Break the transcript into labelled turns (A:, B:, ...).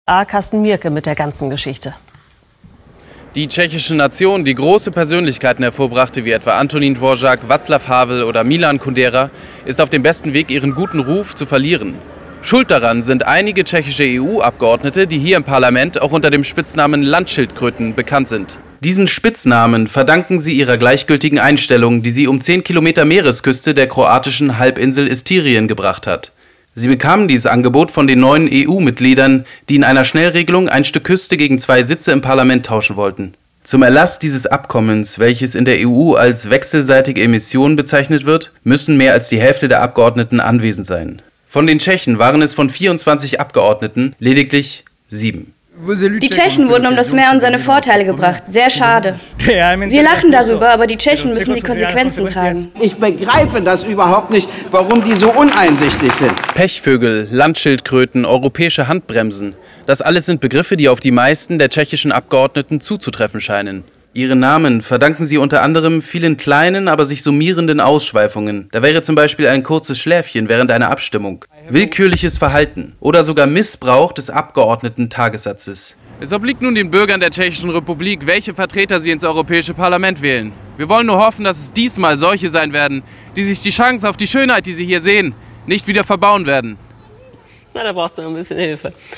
A: Carsten Mierke mit der ganzen Geschichte.
B: Die tschechische Nation, die große Persönlichkeiten hervorbrachte, wie etwa Antonín Dvořák, Václav Havel oder Milan Kundera, ist auf dem besten Weg, ihren guten Ruf zu verlieren. Schuld daran sind einige tschechische EU-Abgeordnete, die hier im Parlament auch unter dem Spitznamen Landschildkröten bekannt sind. Diesen Spitznamen verdanken sie ihrer gleichgültigen Einstellung, die sie um 10 Kilometer Meeresküste der kroatischen Halbinsel Istirien gebracht hat. Sie bekamen dieses Angebot von den neuen EU-Mitgliedern, die in einer Schnellregelung ein Stück Küste gegen 2 Sitze im Parlament tauschen wollten. Zum Erlass dieses Abkommens, welches in der EU als wechselseitige Emission bezeichnet wird, müssen mehr als die Hälfte der Abgeordneten anwesend sein. Von den Tschechen waren es von 24 Abgeordneten lediglich 7.
C: Die Tschechen wurden um das Meer und seine Vorteile gebracht. Sehr schade. Wir lachen darüber, aber die Tschechen müssen die Konsequenzen tragen.
D: Ich begreife das überhaupt nicht, warum die so uneinsichtig sind.
B: Pechvögel, Landschildkröten, europäische Handbremsen. Das alles sind Begriffe, die auf die meisten der tschechischen Abgeordneten zuzutreffen scheinen. Ihre Namen verdanken sie unter anderem vielen kleinen, aber sich summierenden Ausschweifungen. Da wäre zum Beispiel ein kurzes Schläfchen während einer Abstimmung, willkürliches Verhalten oder sogar Missbrauch des Abgeordneten-Tagessatzes. Es obliegt nun den Bürgern der Tschechischen Republik, welche Vertreter sie ins Europäische Parlament wählen. Wir wollen nur hoffen, dass es diesmal solche sein werden, die sich die Chance auf die Schönheit, die sie hier sehen, nicht wieder verbauen werden.
A: Na, da braucht es noch ein bisschen Hilfe.